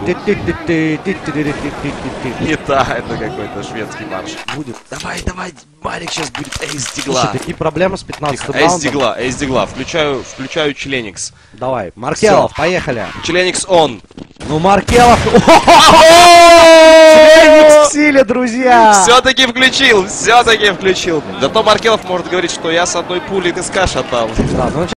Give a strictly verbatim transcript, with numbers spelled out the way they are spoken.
Не та, это какой-то шведский марш. Будет. Давай, давай, Марик сейчас будет эйс дигла. Слушай, такие проблемы с пятнадцатым Эйс раундом. дигла, эйс дигла. Включаю, включаю Членикс. Давай, Маркелов, Всё. поехали. Членикс он. Ну, Маркелов... Членикс в силе, друзья! Все-таки включил, все-таки включил. Зато Маркелов может говорить, что я с одной пули ТСК шатал. Да, ну,